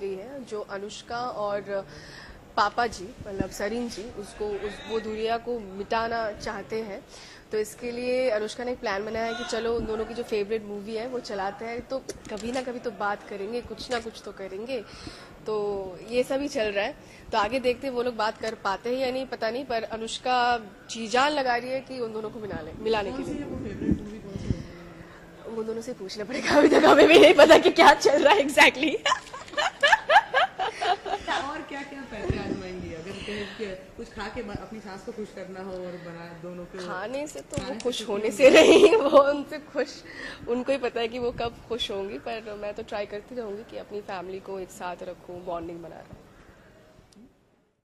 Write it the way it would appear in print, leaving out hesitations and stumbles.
गई है जो अनुष्का और पापा जी मतलब सरीन जी वो दूरिया को मिटाना चाहते हैं। तो इसके लिए अनुष्का ने एक प्लान बनाया है कि चलो उन दोनों की जो फेवरेट मूवी है वो चलाते हैं, तो कभी ना कभी तो बात करेंगे, कुछ ना कुछ तो करेंगे। तो ये सब ही चल रहा है। तो आगे देखते हैं वो लोग बात कर पाते हैं या नहीं पता नहीं, पर अनुष्का जी जान लगा रही है कि उन दोनों को मिलाने के लिए। वो दोनों से पूछना पड़ेगा, अभी तक हमें भी नहीं पता कि क्या चल रहा है एग्जैक्टली। और क्या क्या पैसे आजमाएंगी अगर कुछ खा के अपनी सास को खुश करना हो और बना दोनों को? खाने से तो वो खुश होने से नहीं, वो उनसे खुश, उनको ही पता है कि वो कब खुश होंगी, पर मैं तो ट्राई करती रहूंगी कि अपनी फैमिली को एक साथ रखूं, बॉन्डिंग बना रहा हूँ।